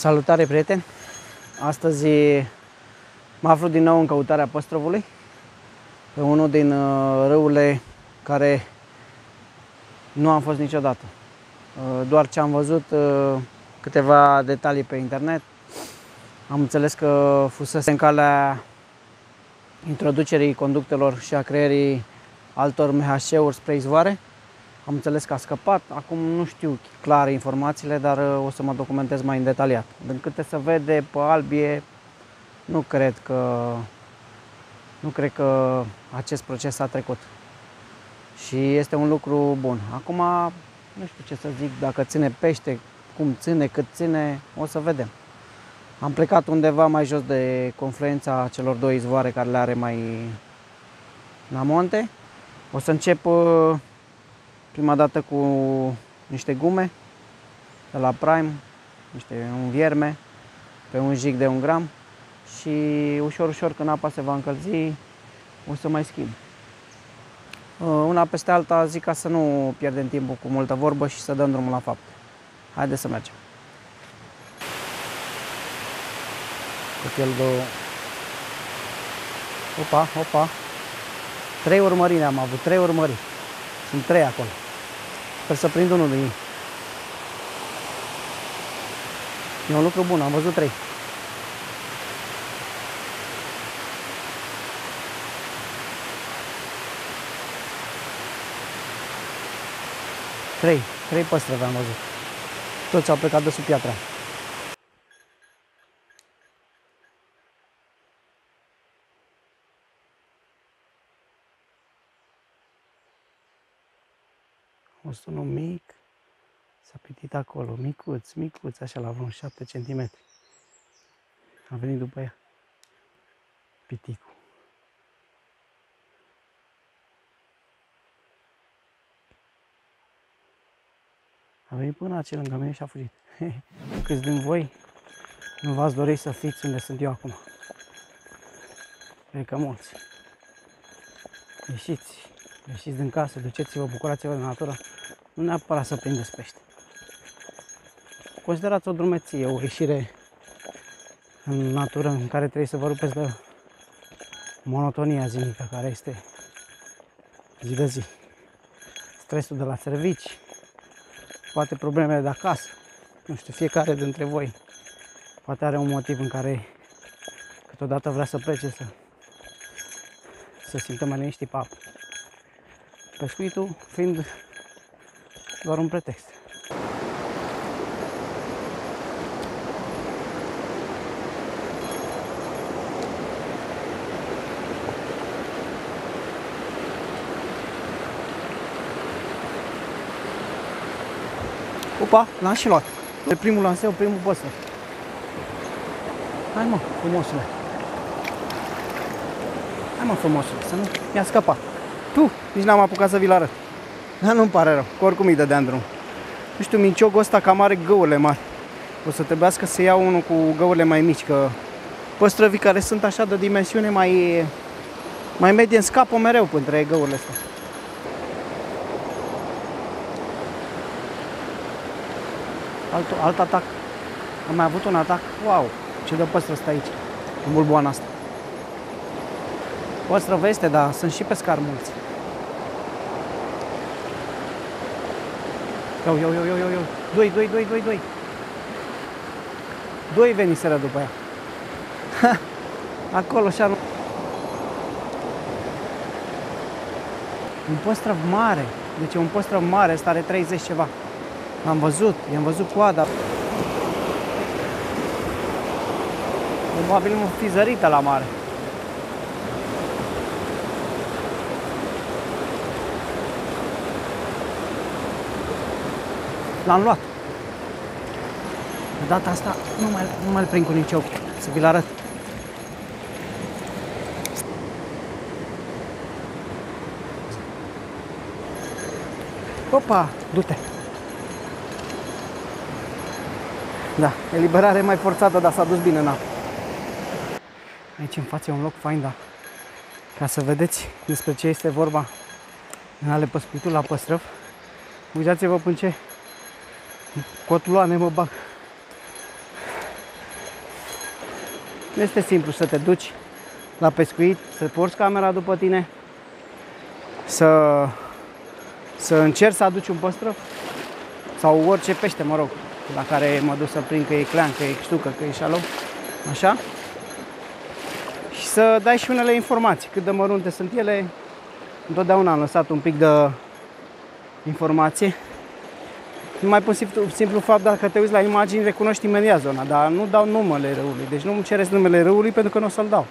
Salutare, prieteni! Astăzi mă aflu din nou în căutarea păstrovului pe unul din râurile care nu am fost niciodată. Doar ce am văzut câteva detalii pe internet, am înțeles că fusese în calea introducerii conductelor și a creării altor MHC-uri spre izvoare. Am înțeles că a scăpat, acum nu știu clar informațiile, dar o să mă documentez mai în detaliat. Din câte se vede pe albie, nu cred că acest proces a trecut. Și este un lucru bun. Acum, nu știu ce să zic, dacă ține pește, cum ține, cât ține, o să vedem. Am plecat undeva mai jos de confluența celor două izvoare care le are mai la monte. O să încep prima dată cu niște gume de la Prime, un vierme pe un jig de 1 gram și ușor, ușor când apa se va încălzi o să mai schimb. Una peste alta zic ca să nu pierdem timpul cu multă vorbă și să dăm drumul la fapte. Haideți să mergem. Copil de... Opa! 3 urmăriri am avut, 3 urmăriri. Sunt 3 acolo. Sper să prind unul din ei. E un lucru bun, am văzut 3. Trei păstrăvi am văzut. Toți au plecat de sub piatra. O sună mic, s-a pitit acolo, micuț, așa la vreo 7 cm. A venit după ea piticul. A venit până aici lângă mine și a fugit. Câți din voi nu v-ați dori să fiți unde sunt eu acum? Cred că mulți. Ieșiți din casă, duceți-vă, bucurați-vă de natură, nu neapărat să prindeți pește. Considerați o drumeție, o ieșire în natură în care trebuie să vă rupeți de monotonia zilnică care este zi de zi. Stresul de la servici, poate problemele de acasă, nu știu, fiecare dintre voi poate are un motiv în care câteodată vrea să plece, să simtă mai liniștit pe apă. Pescuitul fiind doar un pretext. Opa, l-am și luat. De primul lanseu, primul păsăr. Hai mă, frumosule. Hai mă, frumosule, să nu mi-a scăpat. Nici n-am apucat să vi-l arăt. Dar nu-mi pare rău, că oricum îi dădeam drum. Nu știu, minciogul ăsta cam are găurile mari. O să trebuiască să iau unul cu găurile mai mici, că păstrăvii care sunt așa de dimensiune mai medie scapă mereu între găurile astea. Alt atac. Am mai avut un atac. Wow, ce de păstră stă aici, în bulboana asta. Păstrăvă este, dar sunt și pescari mulți. Iau. Doi veniseră după ea. Acolo și-a luat. Un păstrăv mare. Deci e un păstrăv mare, ăsta are 30 ceva. L-am văzut, i-am văzut coada. Probabil nu fi zărită la mare. L-am luat. De data asta nu mai-l prind cu nici ochi. Să vi-l arăt. Opa, du-te. Da, eliberare mai forțată, dar s-a dus bine în apă. Aici în față e un loc fain, da. Ca să vedeți despre ce este vorba în ale pescuitul la păstrăv. Uitați-vă până ce cotloane mă bag. Nu este simplu să te duci la pescuit, să porți camera după tine, să încerci să aduci un păstrăv sau orice pește, mă rog, la care mă duc să prind, că e clean, că e ștucă, că e șalou, așa. Și să dai și unele informații, cât de mărunte sunt ele. Întotdeauna am lăsat un pic de informație. Numai pur și simplu fapt, dacă te uiți la imagini, recunoști imediat zona, dar nu dau numele râului. Deci nu îmi cereți numele râului pentru că nu o să-l dau.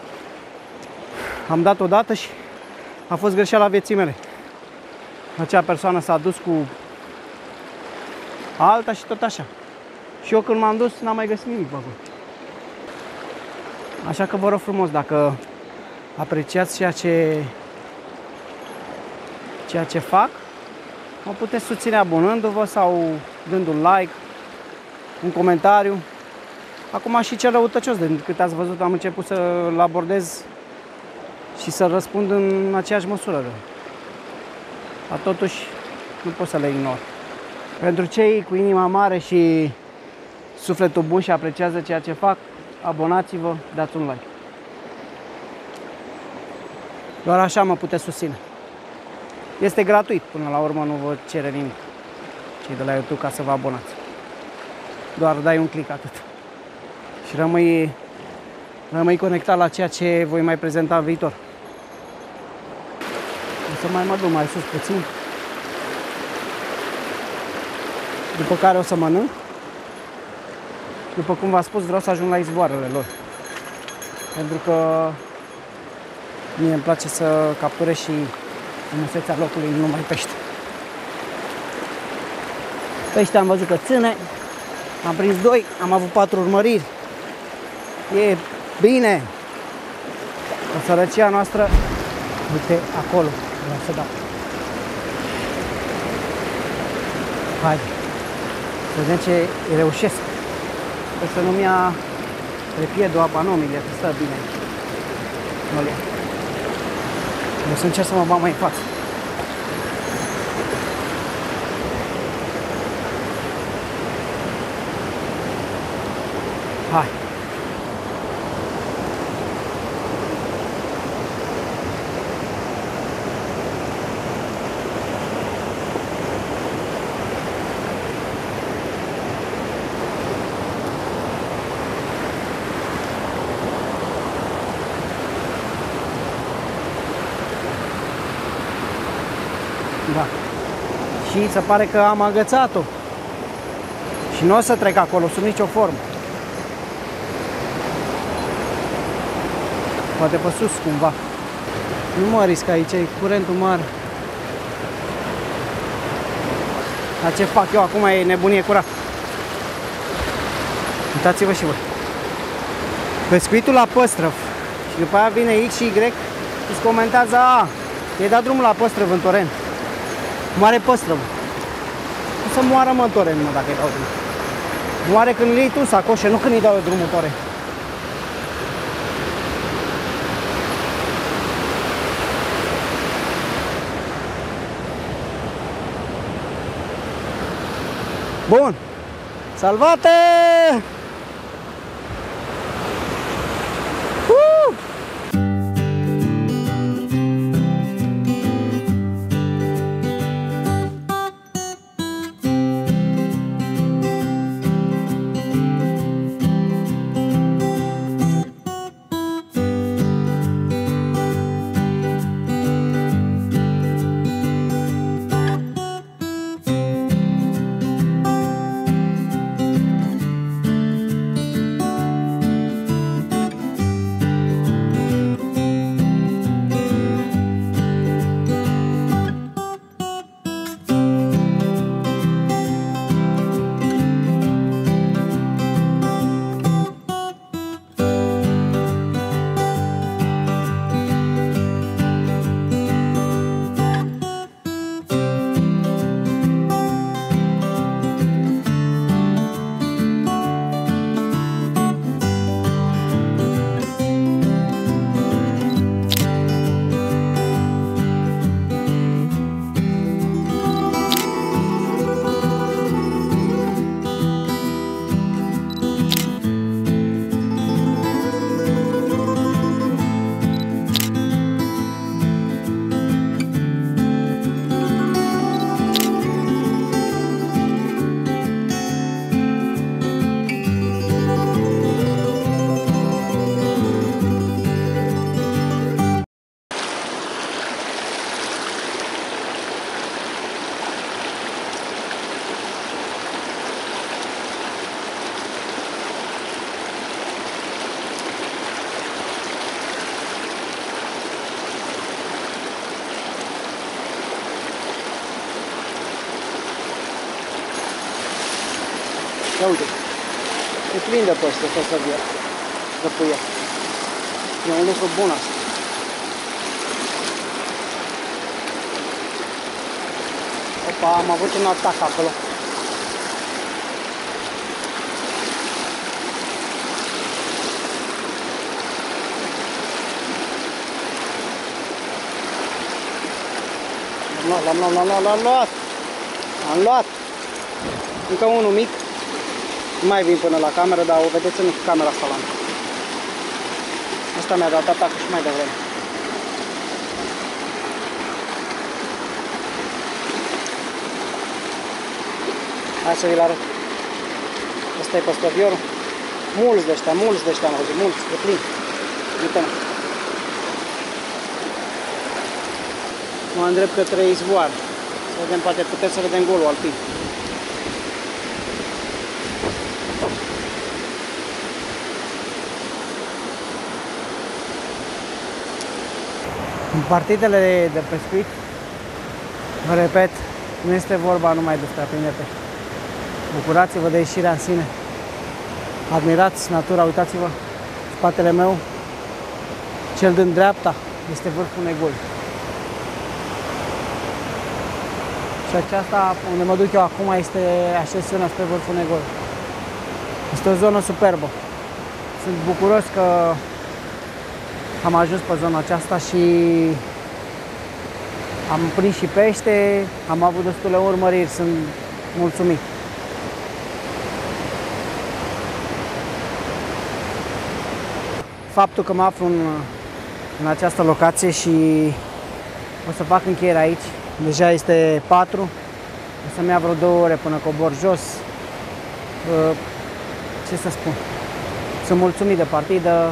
Am dat o dată și a fost greșeala vieții mele. Acea persoană s-a dus cu alta și tot așa. Și eu când m-am dus n-am mai găsit nimic pe acolo. Așa că vă rog frumos, dacă apreciați ceea ce fac, mă puteți susține abonându-vă sau dând un like, un comentariu. Acum și cel răutăcios, de cât ați văzut, am început să-l abordez și să răspund în aceeași măsură. Dar totuși nu pot să le ignor. Pentru cei cu inima mare și sufletul bun și apreciază ceea ce fac, abonați-vă, dați un like. Doar așa mă puteți susține. Este gratuit, până la urmă nu vă cere nimic cei de la YouTube ca să vă abonați. Doar dai un click, atât. Și rămâi conectat la ceea ce voi mai prezenta în viitor. O să mai mă duc mai sus puțin. După care o să mănânc. După cum v-am spus, vreau să ajung la izvoarele lor. Pentru că mie îmi place să capturez și frumusețea locului, nu numai pește. Pește am văzut că ține. Am prins 2, am avut 4 urmăriri. E bine. O sărăcia noastră, uite acolo, vreau să dau. Haide, să vedem ce reușesc. O să nu-mi ia repiedul apa, nu mi-le stă bine. Nu-l ia. O să încerc să mă bag mai în față. Hai. Da. Și se pare că am agățat-o. Și nu o să trec acolo sub nicio formă. Poate pe sus cumva. Nu mă risc aici, e curentul mare. Dar ce fac eu acum e nebunie curată. Uitați-vă și voi. Pescuitul la păstrăv. Și după aia vine X și Y. Îți comentează, e dat drumul la păstrăv în torent. Moare păstrăv. O să moară mă în torent, mă, dacă îi dau drumul. Moare când îi iei tu sacoșe, nu când îi dau eu drumul torent. Bun. Salvate! Ia uite. E plin de pește, tot să vie. De puie. E un lucru bun asta. Opa, am avut un atac acolo. L-am luat! Am luat! Încă unul mic. Nu mai vin până la cameră, dar o vedeți în camera asta la mine. Asta mi-a dat atacul și mai devreme. Hai să vi-l arăt. Asta e păstrăviorul. Mulți de ăștia am văzut, mulți, e plin. Uite-mă. Mă îndrept către izvoar. Să vedem, poate putem să vedem golul alpin. În partidele de pescuit, vă repet, nu este vorba numai despre a prinde pește. Bucurați-vă de ieșirea în sine. Admirați natura, uitați-vă, spatele meu, cel din dreapta, este vârful Negoi. Și aceasta, unde mă duc eu acum, este ascensiunea spre vârful Negoi. Este o zonă superbă. Sunt bucuros că am ajuns pe zona aceasta și am prins și pește, am avut destule urmăriri, sunt mulțumit. Faptul că mă aflu în această locație și o să fac încheierea aici, deja este 4, o să-mi ia vreo 2 ore până cobor jos. Ce să spun? Sunt mulțumit de partidă.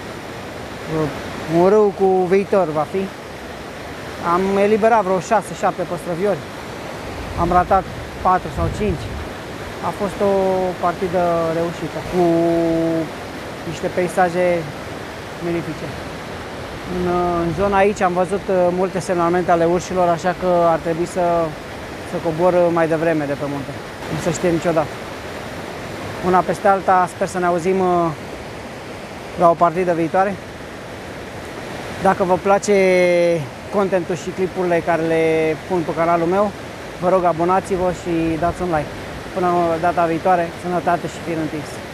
Un râu cu viitor va fi. Am eliberat vreo 6-7 păstrăviori. Am ratat 4 sau 5. A fost o partidă reușită, cu niște peisaje magnifice. În zona aici am văzut multe semnalmente ale urșilor, așa că ar trebui să cobor mai devreme de pe munte. Nu se știe niciodată. Una peste alta, sper să ne auzim la o partidă viitoare. Dacă vă place contentul și clipurile care le pun pe canalul meu, vă rog abonați-vă și dați un like. Până data viitoare, sănătate și fir întins!